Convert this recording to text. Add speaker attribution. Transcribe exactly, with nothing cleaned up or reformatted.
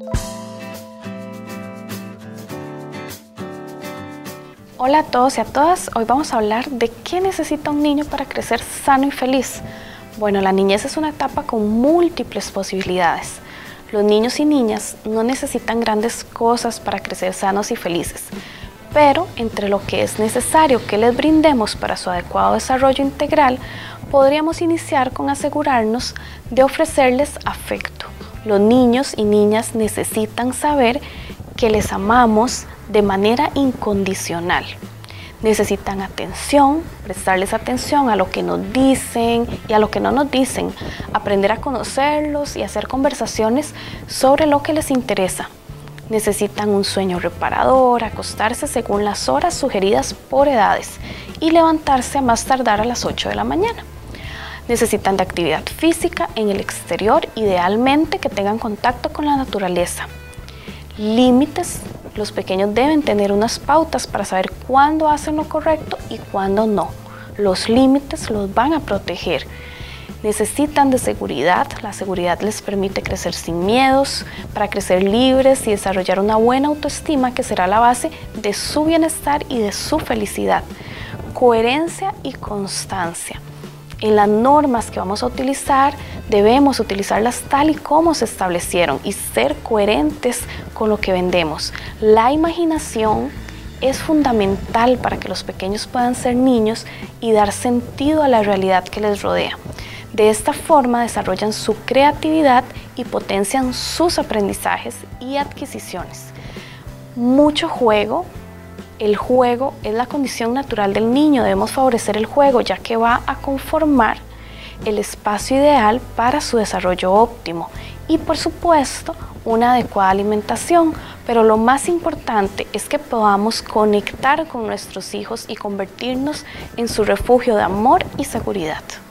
Speaker 1: Hola a todos y a todas, hoy vamos a hablar de qué necesita un niño para crecer sano y feliz. Bueno, la niñez es una etapa con múltiples posibilidades. Los niños y niñas no necesitan grandes cosas para crecer sanos y felices, pero entre lo que es necesario que les brindemos para su adecuado desarrollo integral, podríamos iniciar con asegurarnos de ofrecerles afecto. Los niños y niñas necesitan saber que les amamos de manera incondicional. Necesitan atención, prestarles atención a lo que nos dicen y a lo que no nos dicen, aprender a conocerlos y hacer conversaciones sobre lo que les interesa. Necesitan un sueño reparador, acostarse según las horas sugeridas por edades y levantarse a más tardar a las ocho de la mañana. Necesitan de actividad física en el exterior, idealmente que tengan contacto con la naturaleza. Límites. Los pequeños deben tener unas pautas para saber cuándo hacen lo correcto y cuándo no. Los límites los van a proteger. Necesitan de seguridad. La seguridad les permite crecer sin miedos, para crecer libres y desarrollar una buena autoestima que será la base de su bienestar y de su felicidad. Coherencia y constancia. En las normas que vamos a utilizar, debemos utilizarlas tal y como se establecieron y ser coherentes con lo que vendemos. La imaginación es fundamental para que los pequeños puedan ser niños y dar sentido a la realidad que les rodea. De esta forma desarrollan su creatividad y potencian sus aprendizajes y adquisiciones. Mucho juego. El juego es la condición natural del niño, debemos favorecer el juego ya que va a conformar el espacio ideal para su desarrollo óptimo y por supuesto una adecuada alimentación, pero lo más importante es que podamos conectar con nuestros hijos y convertirnos en su refugio de amor y seguridad.